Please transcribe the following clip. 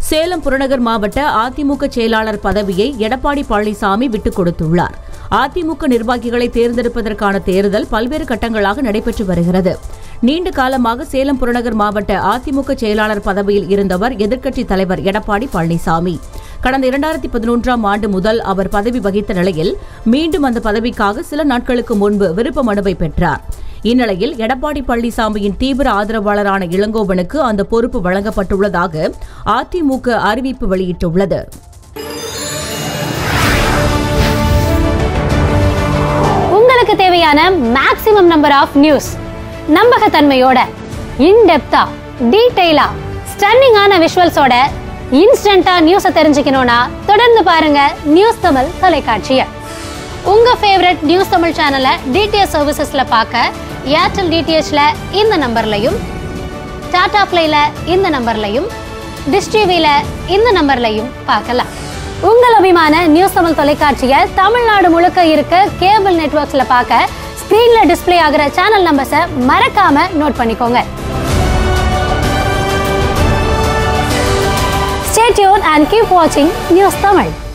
சேலம் புறநகர் மாவட்ட அதிமுக செயலாளர் பதவியை எடப்பாடி பழனிசாமி விட்டுக் கொடுத்துள்ளார். அதிமுக நிர்வாகிகளை தேர்ந்தெடுப்பதற்கான தேர்தல் பல்வேறு கட்டங்களாக நடைபெற்று வருகிறது. நீண்ட காலமாக சேலம் புறநகர் மாவட்ட அதிமுக செயலாளர் பதவியில் இருந்தவர் எதிர்க்கட்சித் தலைவர் எடப்பாடி பழனிசாமி. கடந்த 2011ஆம் ஆண்டு முதல் அவர் பதவி வகித்த நிலையில் மீண்டும் அந்த பதவிக்காக சில நாட்களுக்கு முன்பு விருப்ப மனுவை பெற்றார். இந்நிலையில் எடப்பாடி பழனிசாமியின் தீவிர ஆதரவாளரான இளங்கோவனுக்கு அந்த பொறுப்பு வழங்கப்பட்டுள்ளதாக அதிமுக அறிவிப்பு வெளியிட்டுள்ளது. உங்களுக்கு தேவையான மேக்ஸிமம் நம்பர் ஆஃப் நியூஸ், நம்பகத்தன்மையோட, இன்டெப்தா, டீடைலா, ஸ்டன்னிங்கான விஷுவல்ஸோட இன்ஸ்டன்டா நியூஸை தெரிஞ்சுக்கணும்னா தொடர்ந்து பாருங்க நியூஸ் தமிழ் தொலைக்காட்சியை. உங்க ஃபேவரட் நியூஸ் தமிழ் சேனலை டிடிஎச் சர்வீசஸ்ல பார்க்க ஏர்டெல் டிடிஎச்ல இந்த நம்பர்லையும், டாடா பிளேல இந்த நம்பர்லையும், டிஷ் டிவில இந்த நம்பர்லையும் பார்க்கலாம். உங்கள் அபிமான நியூஸ் தமிழ் தொலைக்காட்சியை தமிழ்நாடு முழுக்க இருக்க கேபிள் நெட்வொர்க்ஸ்ல பார்க்க ஸ்கிரீன்ல டிஸ்பிளே ஆகிற சேனல் நம்பர்ஸை மறக்காம நோட் பண்ணிக்கோங்க. Stay tuned and keep watching News Tamil.